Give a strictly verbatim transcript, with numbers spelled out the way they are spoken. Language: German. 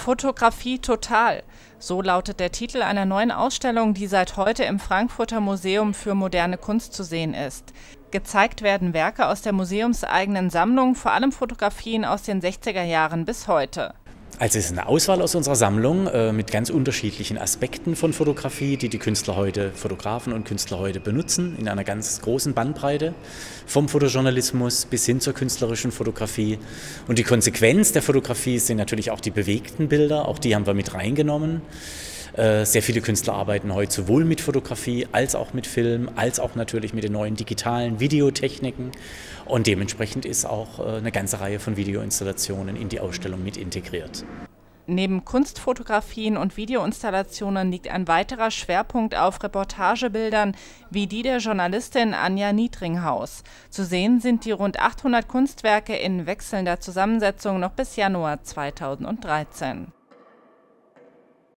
Fotografie total. So lautet der Titel einer neuen Ausstellung, die seit heute im Frankfurter Museum für moderne Kunst zu sehen ist. Gezeigt werden Werke aus der museumseigenen Sammlung, vor allem Fotografien aus den sechziger Jahren bis heute. Also es ist eine Auswahl aus unserer Sammlung äh, mit ganz unterschiedlichen Aspekten von Fotografie, die die Künstler heute, Fotografen und Künstler heute benutzen, in einer ganz großen Bandbreite, vom Fotojournalismus bis hin zur künstlerischen Fotografie. Und die Konsequenz der Fotografie sind natürlich auch die bewegten Bilder, auch die haben wir mit reingenommen. Äh, sehr viele Künstler arbeiten heute sowohl mit Fotografie als auch mit Film, als auch natürlich mit den neuen digitalen Videotechniken. Und dementsprechend ist auch äh, eine ganze Reihe von Videoinstallationen in die Ausstellung mit integriert. Neben Kunstfotografien und Videoinstallationen liegt ein weiterer Schwerpunkt auf Reportagebildern wie die der Journalistin Anja Niedringhaus. Zu sehen sind die rund achthundert Kunstwerke in wechselnder Zusammensetzung noch bis Januar zweitausenddreizehn.